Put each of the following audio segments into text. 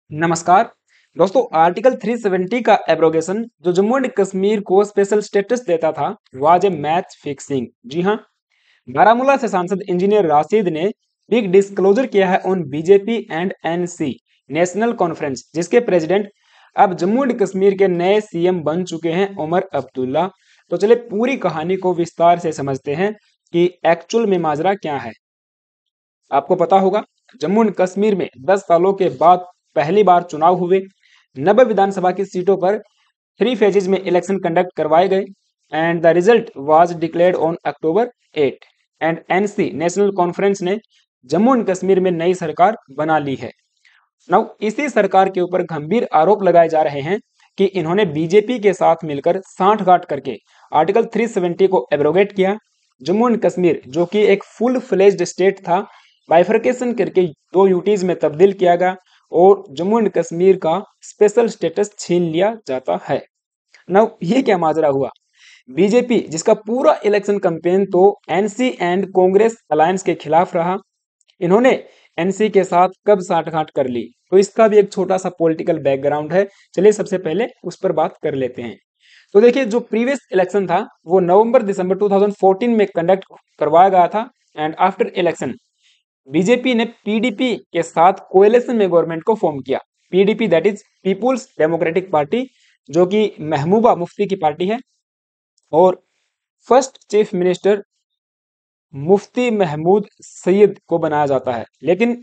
नमस्कार दोस्तों। आर्टिकल 370 का एब्रोगेशन जो जम्मू एंड कश्मीर को स्पेशल स्टेटस देता था वाज ए मैच फिक्सिंग। जी हाँ, बारामूला से सांसद इंजीनियर राशिद ने बिग डिस्क्लोजर किया है on BJP and NC national conference, जिसके प्रेसिडेंट अब जम्मू एंड कश्मीर के नए सीएम बन चुके हैं उमर अब्दुल्ला। तो चलिए पूरी कहानी को विस्तार से समझते हैं कि एक्चुअल में माजरा क्या है। आपको पता होगा, जम्मू एंड कश्मीर में 10 सालों के बाद पहली बार चुनाव हुए। 90 विधानसभा की सीटों पर 3 फेजेज में इलेक्शन कंडक्ट करवाए गए and the result was declared on October 8 and NC national conference ने जम्मू एंड कश्मीर में नई सरकार बना ली है। नाउ इसी सरकार के ऊपर गंभीर आरोप लगाए जा रहे हैं कि इन्होंने बीजेपी के साथ मिलकर सांठगांठ करके आर्टिकल 370 को एब्रोगेट किया। जम्मू एंड कश्मीर जो कि एक फुल फ्लेज्ड स्टेट था, बाइफर्केशन करके 2 यूटीज में तब्दील किया गया और जम्मू एंड कश्मीर का स्पेशल स्टेटस छीन लिया जाता है। नाउ ये क्या माजरा हुआ? बीजेपी जिसका पूरा इलेक्शन कैंपेन तो एनसी एंड कांग्रेस अलायंस के खिलाफ रहा, इन्होंने एनसी के साथ कब साठगांठ कर ली? तो इसका भी एक छोटा सा पॉलिटिकल बैकग्राउंड है। चलिए सबसे पहले उस पर बात कर लेते हैं। तो देखिए, जो प्रीवियस इलेक्शन था वो नवंबर दिसंबर 2014 में कंडक्ट करवाया गया था एंड आफ्टर इलेक्शन बीजेपी ने पीडीपी के साथ कोएलिशन में गवर्नमेंट को फॉर्म किया। PDP that is People's Democratic party, जो कि महबूबा मुफ्ती की पार्टी है और first chief minister Mufti Mahmood Sayeed को बनाया जाता है। लेकिन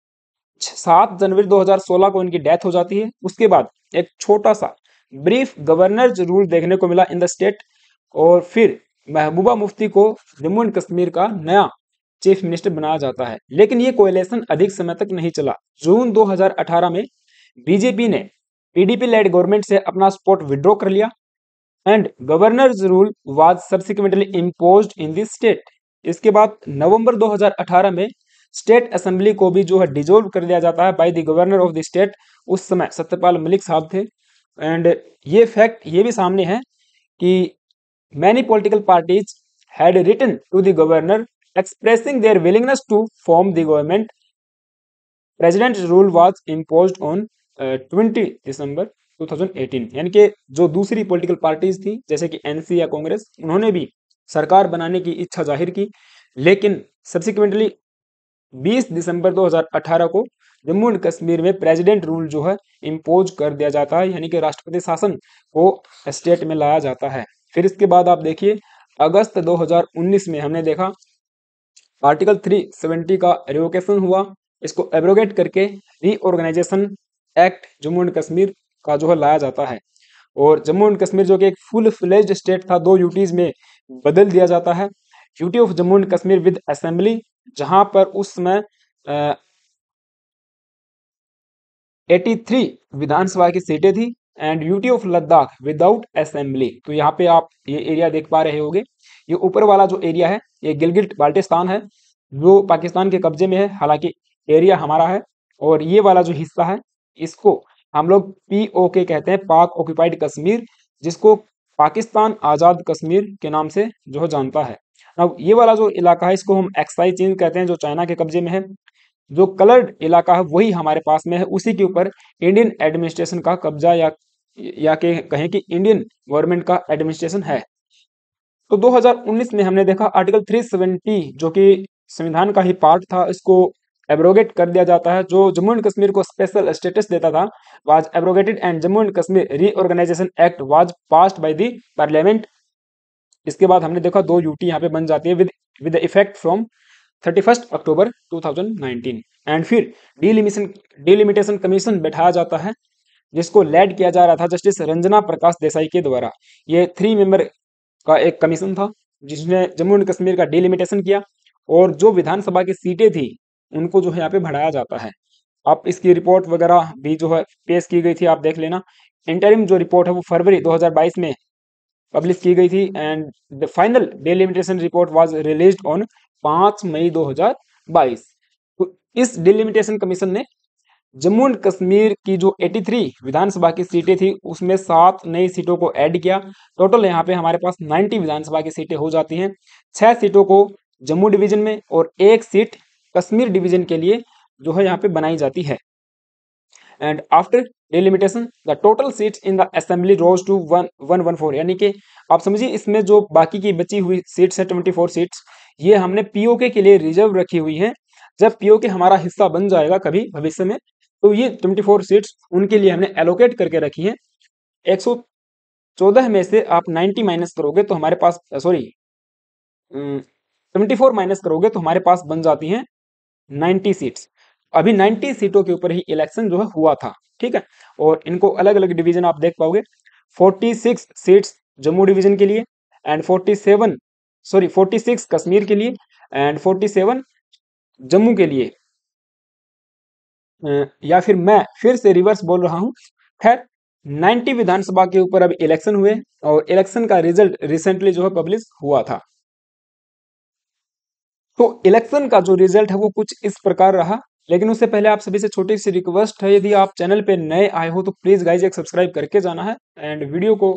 7 जनवरी 2016 को इनकी डेथ हो जाती है। उसके बाद एक छोटा सा ब्रीफ गवर्नर रूल देखने को मिला इन द स्टेट और फिर महबूबा मुफ्ती को जम्मू एंड कश्मीर का नया चीफ मिनिस्टर बनाया जाता है। लेकिन ये कोएलिशन अधिक समय तक नहीं चला। जून 2018 में बीजेपी ने पीडीपी लेड गवर्नमेंट से अपना सपोर्ट विड्रॉ कर लिया and governor's rule was subsequently imposed in this state. इसके बाद नवंबर 2018 में स्टेट असेंबली को भी जो है डिजोल्व कर दिया जाता है by the governor of the state. उस समय सत्यपाल मलिक साहब थे एंड ये फैक्ट ये भी सामने है कि many political parties had written to the governor expressing their willingness to form the government. President's rule was imposed on 20 December 2018। यानी कि जो दूसरी पॉलिटिकल पार्टीज थी जैसे कि एनसी या कांग्रेस, उन्होंने भी सरकार बनाने की इच्छा जाहिर की, लेकिन सब्सिक्वेंटली 20 दिसंबर 2018 को जम्मू एंड कश्मीर में प्रेसिडेंट रूल जो है इम्पोज कर दिया जाता है, यानी कि राष्ट्रपति शासन को स्टेट में लाया जाता है। फिर इसके बाद आप देखिए, अगस्त 2019 में हमने देखा आर्टिकल 370 का रिवोकेशन हुआ। इसको एब्रोगेट करके reorganisation act Jammu and Kashmir का जो है लाया जाता है और जम्मू एंड कश्मीर जो कि एक फुल फ्लेज्ड स्टेट था 2 यूटीज में बदल दिया जाता है। UT of Jammu and Kashmir with assembly, जहां पर उस समय 83 विधानसभा की सीटें थी and UT of Ladakh without assembly. तो यहाँ पे आप ये एरिया देख पा रहे होंगे, ये ऊपर वाला जो एरिया है ये गिलगिट बाल्टिस्तान है जो पाकिस्तान के कब्जे में है, हालांकि एरिया हमारा है। और ये वाला जो हिस्सा है इसको हम लोग पीओके कहते हैं, पाक ऑक्यूपाइड कश्मीर, जिसको पाकिस्तान आज़ाद कश्मीर के नाम से जो है जानता है। अब ये वाला जो इलाका है इसको हम एक्साई चीन कहते हैं, जो चाइना के कब्जे में है। जो कलर्ड इलाका है वही हमारे पास में है, उसी के ऊपर इंडियन एडमिनिस्ट्रेशन का कब्जा या के कहें कि इंडियन गवर्नमेंट का एडमिनिस्ट्रेशन है। तो 2019 में हमने देखा आर्टिकल 370 जो कि संविधान का ही पार्ट था, इसको एब्रोगेट कर दिया जाता है। जो जम्मू एंड कश्मीर को स्पेशल स्टेटस देता था was abrogated and Jammu and Kashmir reorganisation act was passed by the parliament. इसके बाद हमने देखा 2 यूटी यहाँ पे बन जाती है with effect from 31 October 2019 and फिर डिलिमिटेशन कमीशन बैठाया जाता है, जिसको लेड किया जा रहा था जस्टिस रंजना प्रकाश देसाई के द्वारा। ये 3 मेंबर का एक कमीशन था जिसने जम्मू एंड कश्मीर का डिलिमिटेशन किया और जो विधानसभा की सीटें थी उनको जो है यहाँ पे बढ़ाया जाता है। आप इसकी रिपोर्ट वगैरह भी जो है पेश की गई थी, आप देख लेना। इंटरिम जो रिपोर्ट है वो फरवरी 2022 में पब्लिश की गई थी and the final delimitation report was released on 5 May 2022। तो इस डिलिमिटेशन कमीशन ने जम्मू एंड कश्मीर की जो 83 विधानसभा की सीटें थी उसमें 7 नई सीटों को ऐड किया। टोटल यहाँ पे हमारे पास 90 विधानसभा की सीटें हो जाती हैं। 6 सीटों को जम्मू डिवीजन में और 1 सीट कश्मीर डिवीजन के लिए जो है यहाँ पे बनाई जाती है। And after delimitation the total seats in the assembly rose to 114, यानी कि आप समझिए इसमें जो बाकी की बची हुई सीट्स है 24 सीट्स, ये हमने पीओके के लिए रिजर्व रखी हुई है। जब पीओके हमारा हिस्सा बन जाएगा कभी भविष्य में, तो ये 24 सीट्स उनके लिए हमने एलोकेट करके रखी है। 114 में से आप 90 माइनस करोगे तो हमारे पास, सॉरी 74 माइनस करोगे तो हमारे पास बन जाती हैं 90 सीट्स। अभी 90 सीटों के ऊपर ही इलेक्शन जो है हुआ था, ठीक है। और इनको अलग अलग डिवीजन आप देख पाओगे, 46 सीट्स जम्मू डिवीजन के लिए, एंड 46 कश्मीर के लिए, एंड 47 जम्मू के लिए। या फिर मैं फिर से रिवर्स बोल रहा हूं। खैर 90 विधानसभा के ऊपर अब इलेक्शन हुए और इलेक्शन का रिजल्ट रिसेंटली जो है पब्लिश हुआ था। तो इलेक्शन का जो रिजल्ट है वो कुछ इस प्रकार रहा। लेकिन उससे पहले आप सभी से छोटी सी रिक्वेस्ट है, यदि आप चैनल पे नए आए हो तो प्लीज गाइज एक सब्सक्राइब करके जाना है, एंड वीडियो को,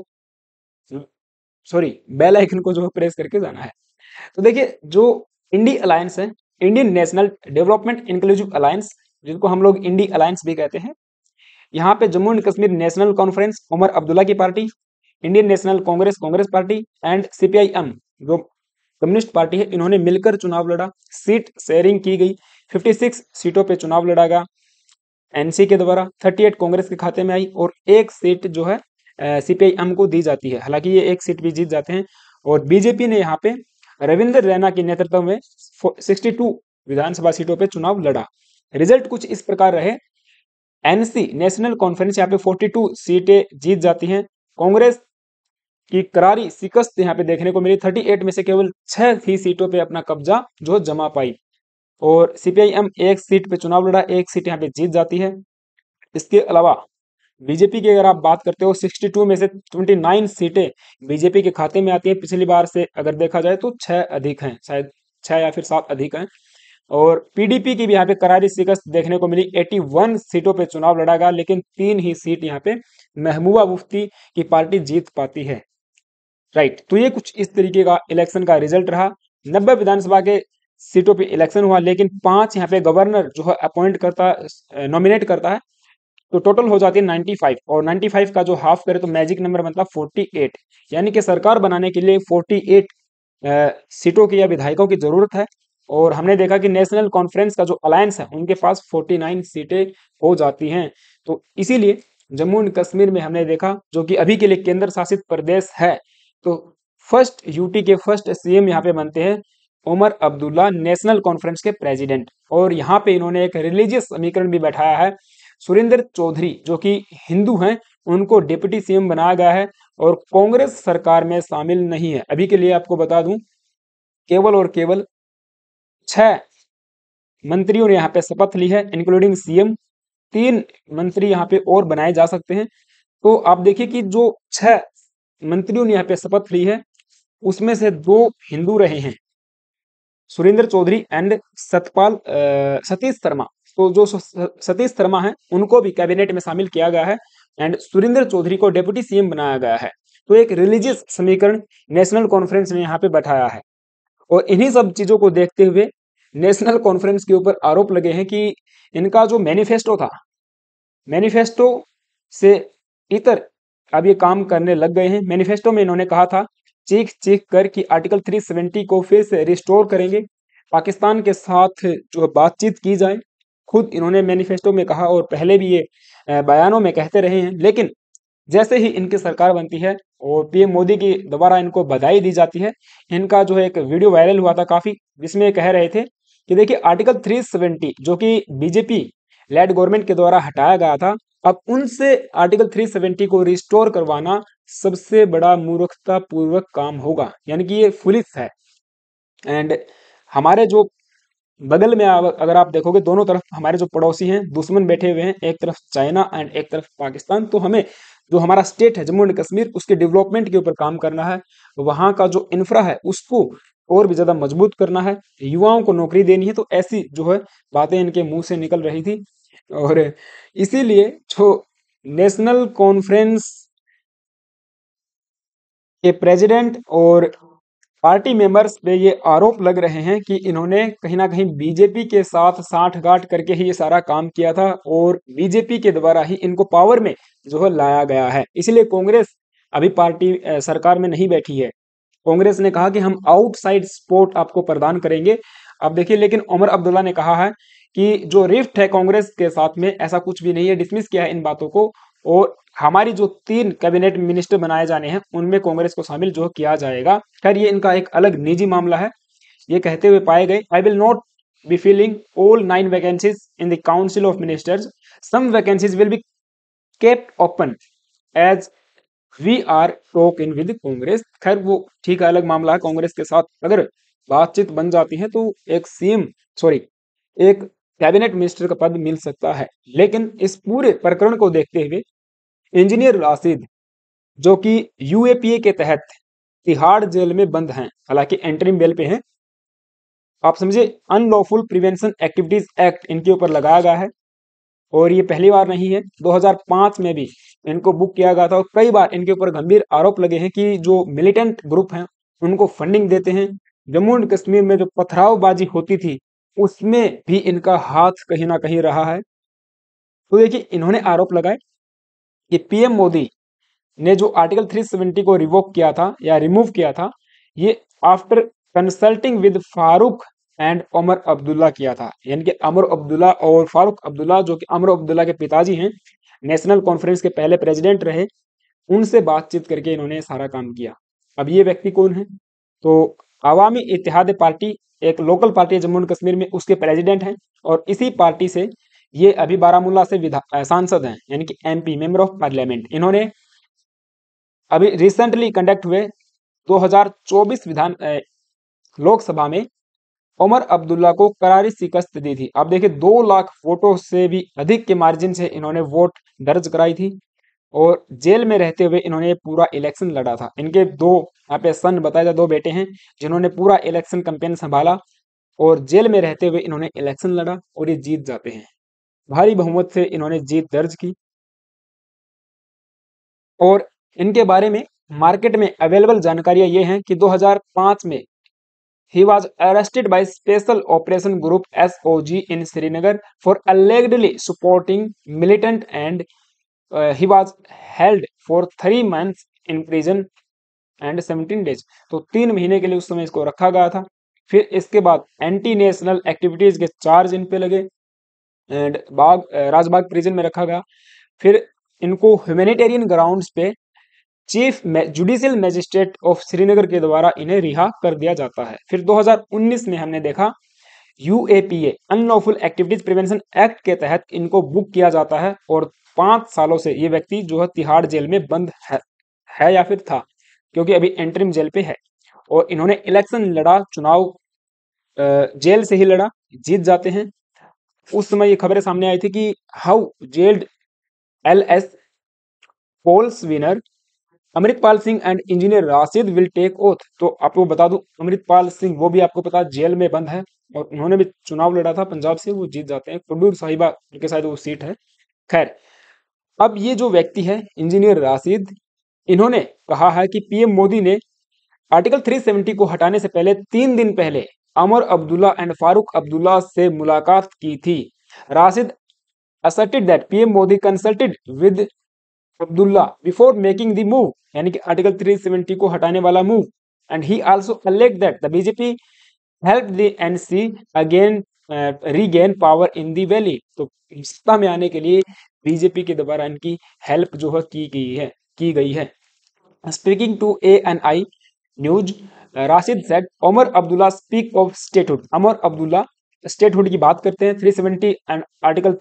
सॉरी बेल आइकन को जो है प्रेस करके जाना है। तो देखिए जो इंडी अलायंस है, Indian national development inclusive alliance, जिसको हम लोग इंडी अलायंस भी कहते हैं, यहाँ पे Jammu and Kashmir national conference Omar Abdullah की party, Indian national Congress Congress party, and CPIM जो कम्युनिस्ट पार्टी है, इन्होंने मिलकर चुनाव लड़ा। सीट शेयरिंग की गई, 56 सीटों पे चुनाव लड़ा गया एनसी के द्वारा, 38 कांग्रेस के खाते में आई और एक सीट जो है सीपीआईएम को दी जाती है। हालांकि ये एक सीट भी जीत जाते हैं। और बीजेपी ने यहाँ पे रविंद्र रैना के नेतृत्व में 62 विधानसभा सीटों पे चुनाव लड़ा। रिजल्ट कुछ इस प्रकार रहे, एनसी नेशनल कॉन्फ्रेंस यहाँ पे 42 सीटें जीत जाती हैं। कांग्रेस की करारी शिकस्त यहाँ पे देखने को मिली, 38 में से केवल 6 ही सीटों पे अपना कब्जा जो जमा पाई। और सीपीआईएम एक सीट पे चुनाव लड़ा, एक सीट यहाँ पे जीत जाती है। इसके अलावा बीजेपी की अगर आप बात करते हो, 62 में से 29 सीटें बीजेपी के खाते में आती है। पिछली बार से अगर देखा जाए तो 6 अधिक हैं, शायद 6 या फिर 7 अधिक हैं। और पीडीपी की भी यहाँ पे करारी शिकस्त देखने को मिली, 81 सीटों पे चुनाव लड़ा गया, लेकिन 3 ही सीट यहाँ पे महबूबा मुफ्ती की पार्टी जीत पाती है। राइट, तो ये कुछ इस तरीके का इलेक्शन का रिजल्ट रहा। 90 विधानसभा के सीटों पे इलेक्शन हुआ, लेकिन 5 यहाँ पे गवर्नर जो है अपॉइंट करता, नॉमिनेट करता है, तो टोटल हो जाती है 95। और 95 का जो हाफ करे तो मैजिक नंबर बनता है 48, यानी कि सरकार बनाने के लिए 48 सीटों की या विधायकों की जरूरत है। और हमने देखा कि नेशनल कॉन्फ्रेंस का जो अलायंस है उनके पास 49 सीटें हो जाती हैं। तो इसीलिए जम्मू एंड कश्मीर में हमने देखा, जो कि अभी के लिए केंद्र शासित प्रदेश है, तो फर्स्ट यूटी के फर्स्ट सीएम यहाँ पे बनते हैं उमर अब्दुल्ला, नेशनल कॉन्फ्रेंस के प्रेसिडेंट। और यहाँ पे इन्होंने एक रिलीजियस समीकरण भी बैठाया है, सुरेंद्र चौधरी जो कि हिंदू हैं उनको डिप्टी सीएम बनाया गया है और कांग्रेस सरकार में शामिल नहीं है। अभी के लिए आपको बता दूं, केवल और केवल 6 मंत्रियों ने यहाँ पे शपथ ली है, इंक्लूडिंग सीएम। 3 मंत्री यहाँ पे और बनाए जा सकते हैं। तो आप देखिए कि जो 6 मंत्रियों ने यहाँ पे शपथ ली है, उसमें से 2 हिंदू रहे हैं, सुरेंद्र चौधरी एंड सतीश शर्मा। तो जो सतीश शर्मा है उनको भी कैबिनेट में शामिल किया गया है, एंड सुरेंद्र चौधरी को डिप्टी सीएम बनाया गया है। तो एक रिलीजियस समीकरण नेशनल कॉन्फ्रेंस ने यहाँ पे बैठाया है। और इन्हीं सब चीजों को देखते हुए नेशनल कॉन्फ्रेंस के ऊपर आरोप लगे हैं कि इनका जो मैनिफेस्टो था, मैनिफेस्टो से इतर अब ये काम करने लग गए हैं। मैनिफेस्टो में इन्होंने कहा था चीख चीख कर कि आर्टिकल 370 को फिर से रिस्टोर करेंगे, पाकिस्तान के साथ जो बातचीत की जाए। खुद इन्होंने मैनिफेस्टो में कहा और पहले भी ये बयानों में कहते रहे हैं। लेकिन जैसे ही इनकी सरकार बनती है और पीएम मोदी की दोबारा इनको बधाई दी जाती है, इनका जो है एक वीडियो वायरल हुआ था काफी, जिसमें कह रहे थे कि देखिए आर्टिकल 370 जो कि बीजेपी लेड गवर्नमेंट के द्वारा हटाया गया था, अब उनसे आर्टिकल 370 को रिस्टोर करवाना सबसे बड़ा मूर्खता पूर्वक काम होगा, यानी कि ये फुलिश है। एंड हमारे जो बगल में अगर आप देखोगे, दोनों तरफ हमारे जो पड़ोसी हैं, दुश्मन बैठे हुए हैं, एक तरफ चाइना एंड एक तरफ पाकिस्तान। तो हमें जो हमारा स्टेट है जम्मू एंड कश्मीर, उसके डेवलपमेंट के ऊपर काम करना है। वहाँ का जो इंफ्रा है उसको और भी ज्यादा मजबूत करना है, युवाओं को नौकरी देनी है। तो ऐसी जो है बातें इनके मुंह से निकल रही थी। और इसीलिए जो नेशनल कॉन्फ्रेंस के प्रेसिडेंट और पार्टी मेंबर्स पे ये आरोप लग रहे हैं कि इन्होंने कहीं ना कहीं बीजेपी के साथ साठगांठ करके ही ये सारा काम किया था और बीजेपी के द्वारा ही इनको पावर में जो है लाया गया है। इसलिए कांग्रेस अभी पार्टी सरकार में नहीं बैठी है। कांग्रेस ने कहा कि हम आउटसाइड सपोर्ट आपको प्रदान करेंगे। अब देखिए, लेकिन उमर अब्दुल्ला ने कहा है कि जो रिफ्ट है कांग्रेस के साथ में, ऐसा कुछ भी नहीं है, डिसमिस किया है इन बातों को। और हमारी जो 3 कैबिनेट मिनिस्टर बनाए जाने हैं उनमें कांग्रेस को शामिल जो किया जाएगा। खैर, ये इनका एक अलग निजी मामला है। ये कहते हुए पाए गए, I will not be filling all 9 vacancies in the council of ministers, some vacancies will be kept open as we are talking with Congress. खैर, वो ठीक है, अलग मामला है। कांग्रेस के साथ अगर बातचीत बन जाती है तो एक सीएम, सॉरी, एक कैबिनेट मिनिस्टर का पद मिल सकता है। लेकिन इस पूरे प्रकरण को देखते हुए इंजीनियर राशिद, जो कि यूएपीए के तहत तिहाड़ जेल में बंद हैं, हालांकि एंटरिम बेल पे हैं, आप समझे, अनलॉफुल प्रिवेंशन एक्टिविटीज एक्ट इनके ऊपर लगाया गया है। और ये पहली बार नहीं है, 2005 में भी इनको बुक किया गया था और कई बार इनके ऊपर गंभीर आरोप लगे हैं कि जो मिलिटेंट ग्रुप हैं उनको फंडिंग देते हैं। जम्मू एंड कश्मीर में जो पथरावबाजी होती थी उसमें भी इनका हाथ कहीं ना कहीं रहा है। तो देखिए, इन्होंने आरोप लगाए कि पीएम मोदी ने जो आर्टिकल 370 को रिवोक किया था या रिमूव किया था, ये after consulting with Farooq and Omar Abdullah किया था। यानी कि अमर अब्दुल्ला और फारूक अब्दुल्ला, जो कि अमर अब्दुल्ला के पिताजी हैं, नेशनल कॉन्फ्रेंस के पहले प्रेसिडेंट रहे, उनसे बातचीत करके इन्होंने सारा काम किया। अब ये व्यक्ति कौन है? तो अवामी इत्तेहाद पार्टी, एक लोकल पार्टी है जम्मू एंड कश्मीर में, उसके प्रेसिडेंट हैं। और इसी पार्टी से ये अभी बारामूला से सांसद हैं, यानी कि एमपी, मेंबर ऑफ पार्लियामेंट। इन्होंने अभी रिसेंटली कंडक्ट हुए 2024 लोकसभा में उमर अब्दुल्ला को करारी शिकस्त दी थी। आप देखिए, 2 लाख वोटों से भी अधिक के मार्जिन से इन्होंने वोट दर्ज कराई थी। और जेल में रहते हुए इन्होंने पूरा इलेक्शन लड़ा था। इनके 2 यहाँ पे सन बताया जाए, 2 बेटे हैं जिन्होंने पूरा इलेक्शन कैंपेन संभाला। और जेल में रहते हुए इन्होंने इलेक्शन लड़ा और ये जीत जाते हैं। भारी बहुमत से इन्होंने जीत दर्ज की। और इनके बारे में मार्केट में अवेलेबल जानकारियां ये हैं कि 2005 में he was arrested by Special Operation Group SOG in Srinagar for allegedly supporting militant and he was held for 3 months in prison and 17 days। तो 3 महीने के लिए उस समय इसको रखा गया था। फिर इसके बाद एंटी नेशनल एक्टिविटीज के चार्ज इन पे लगे एंड राजबाग प्रिजन में रखा गया। फिर इनको ह्यूमैनिटेरियन ग्राउंड्स पे chief judicial magistrate of Srinagar के द्वारा इन्हें रिहा कर दिया जाता है। फिर 2019 में हमने देखा UAPA, unlawful activities prevention act के तहत इनको बुक किया जाता है। और 5 सालों से ये व्यक्ति जो है तिहाड़ जेल में बंद है या फिर था, क्योंकि अभी एंटरिम जेल पे है। और इन्होंने इलेक्शन लड़ा, चुनाव जेल से ही लड़ा, जीत जाते हैं। उस समय ये खबरें सामने आई थी कि how jailed LS polls winner Amritpal Singh and engineer Rashid will take oath. तो आपको बता दूं, अमृतपाल सिंह, वो भी आपको पता, जेल में बंद है और उन्होंने भी चुनाव लड़ा था पंजाब से, वो जीत जाते हैं। कुड्डूर साहिबा उनके शायद वो सीट है। खैर, अब ये जो व्यक्ति है इंजीनियर राशिद, इन्होंने कहा है कि पीएम मोदी ने आर्टिकल 370 को हटाने से पहले 3 दिन पहले अमर अब्दुल्ला एंड फारूक अब्दुल्ला से मुलाकात की थी। Rashid asserted that PM Modi consulted with Abdullah before making the move, यानी कि आर्टिकल 370 को हटाने वाला मूव। And he also alleged that the BJP help the NC again regain power in the valley. तो सत्ता में आने के लिए बीजेपी के द्वारा इनकी हेल्प जो है की गई है। Speaking to ANI news, Rashid said Omar Abdullah speak of statehood. Omar Abdullah statehood की बात करते हैं, 370 एंड आर्टिकल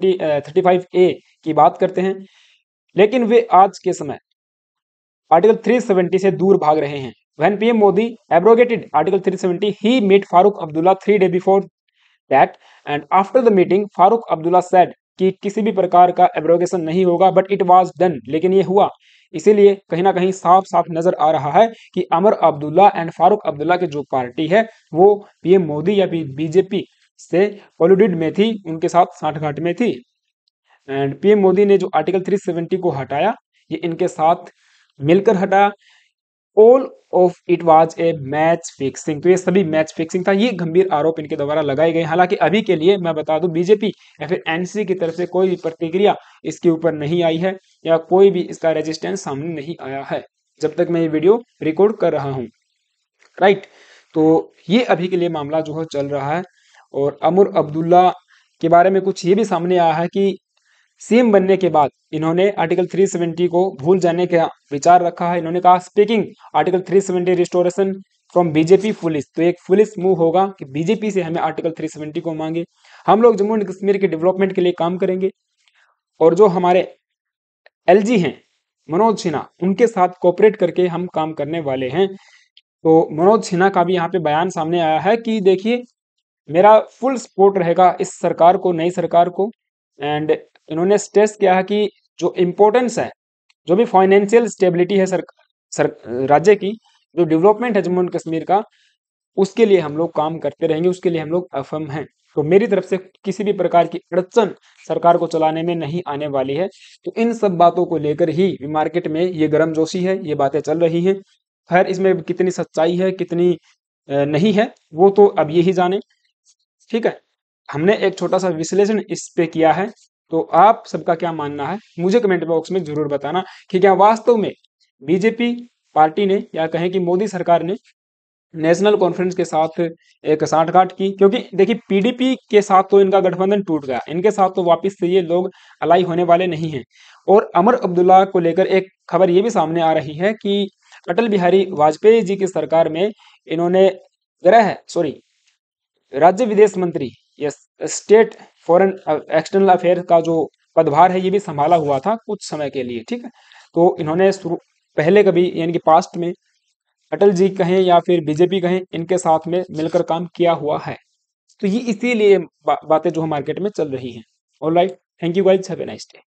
35A की बात करते हैं, लेकिन वे आज के समय आर्टिकल 370 से दूर भाग रहे हैं। When PM Modi abrogated Article 370, he met Farooq Abdullah 3 days before that, and after the meeting, Farooq Abdullah said कि किसी भी प्रकार का एब्रोगेशन नहीं होगा, बट इट वाज डन, लेकिन ये हुआ। इसीलिए कहीं ना कहीं साफ साफ नजर आ रहा है कि अमर अब्दुल्ला एंड फारूक अब्दुल्ला की जो पार्टी है वो पीएम मोदी या बीजेपी से कोलिडेड में थी, उनके साथ साठगांठ में थी। एंड पीएम मोदी ने जो आर्टिकल 370 को हटाया, ये इनके साथ मिलकर हटाया। All of it was a match fixing. तो ये सभी मैच फिक्सिंग था। ये गंभीर आरोप इनके द्वारा लगाए गए। हालांकि अभी के लिए मैं बता दूं, बीजेपी या फिर एनसी की तरफ से कोई भी प्रतिक्रिया इसके ऊपर नहीं आई है या कोई भी इसका रेजिस्टेंस सामने नहीं आया है जब तक मैं ये वीडियो रिकॉर्ड कर रहा हूं, राइट। तो ये अभी के लिए मामला जो है चल रहा है। और अमर अब्दुल्ला के बारे में कुछ ये भी सामने आया है कि सीएम बनने के बाद इन्होंने आर्टिकल 370 को भूल जाने का विचार रखा है। इन्होंने कहा speaking article 370 restoration from BJP foolish. तो एक फुलिस मूव होगा कि बीजेपी से हमें आर्टिकल 370 को मांगे। हम लोग जम्मू एंड कश्मीर के डेवलपमेंट के लिए काम करेंगे और जो हमारे एलजी हैं मनोज सिन्हा, उनके साथ कोऑपरेट करके हम काम करने वाले हैं। तो मनोज सिन्हा का भी यहाँ पे बयान सामने आया है कि देखिए मेरा फुल सपोर्ट रहेगा इस सरकार को, नई सरकार को। एंड इन्होंने स्ट्रेस किया है कि जो इम्पोर्टेंस है, जो भी फाइनेंशियल स्टेबिलिटी है राज्य की, जो डेवलपमेंट है जम्मू एंड कश्मीर का, उसके लिए हम लोग काम करते रहेंगे, उसके लिए हम लोग अफम हैं। तो मेरी तरफ से किसी भी प्रकार की अड़चन सरकार को चलाने में नहीं आने वाली है। तो इन सब बातों को लेकर ही मार्केट में ये गर्मजोशी है, ये बातें चल रही हैं। खैर इसमें कितनी सच्चाई है कितनी नहीं है वो तो अब यही जाने, ठीक है। हमने एक छोटा सा विश्लेषण इस पे किया है। तो आप सबका क्या मानना है मुझे कमेंट बॉक्स में जरूर बताना कि क्या वास्तव में बीजेपी पार्टी ने या कहें कि मोदी सरकार ने नेशनल कॉन्फ्रेंस के साथ एक सांठगांठ की। क्योंकि देखिए पीडीपी के साथ तो इनका गठबंधन टूट गया, इनके साथ तो वापस से ये लोग अलाई होने वाले नहीं हैं। और अमर अब्दुल्ला को लेकर एक खबर ये भी सामने आ रही है कि अटल बिहारी वाजपेयी जी की सरकार में इन्होंने राज्य विदेश मंत्री या स्टेट फॉरेन एक्सटर्नल अफेयर का जो पदभार है ये भी संभाला हुआ था कुछ समय के लिए, ठीक है। तो इन्होंने पहले कभी यानी कि पास्ट में अटल जी कहें या फिर बीजेपी कहें, इनके साथ में मिलकर काम किया हुआ है। तो ये इसीलिए बातें जो है मार्केट में चल रही हैं। Alright, thank you guys, have a nice day.